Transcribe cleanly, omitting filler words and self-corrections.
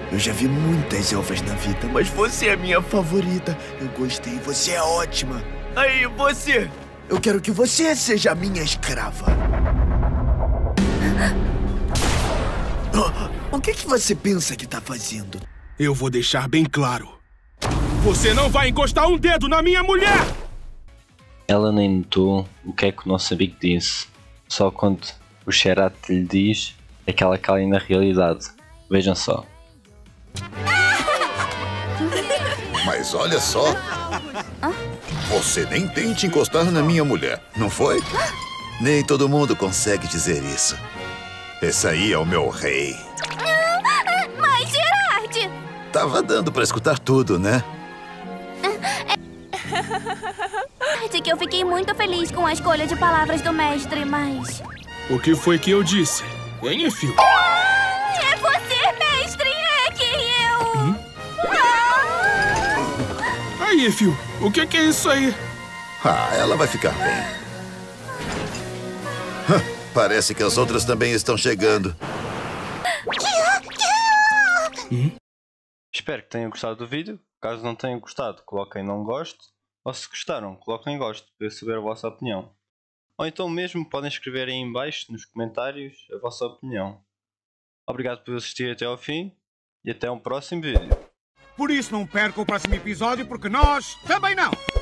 Eu já vi muitas elfas na vida, mas você é a minha favorita. Eu gostei, você é ótima. Aí, você! Eu quero que você seja a minha escrava. O que você pensa que tá fazendo? Eu vou deixar bem claro. Você não vai encostar um dedo na minha mulher! Ela nem notou o que é que o nosso amigo disse. Só quando o Xerath lhe diz é que ela cai na realidade. Vejam só. Mas olha só. Você nem tente encostar na minha mulher, não foi? Nem todo mundo consegue dizer isso. Esse aí é o meu rei. Mas, Gerard! Tava dando pra escutar tudo, né? De que eu fiquei muito feliz com a escolha de palavras do mestre, mas... O que foi que eu disse? Hein, Efil? É você, mestre! É que eu... Aí, Efil, o que é isso aí? Ah, ela vai ficar bem. Parece que as outras também estão chegando. Espero que tenham gostado do vídeo. Caso não tenham gostado, coloquem não gosto. Ou se gostaram, coloquem gosto para eu saber a vossa opinião. Ou então mesmo podem escrever aí em baixo nos comentários a vossa opinião. Obrigado por assistir até ao fim e até um próximo vídeo. Por isso não perca o próximo episódio, porque nós também não!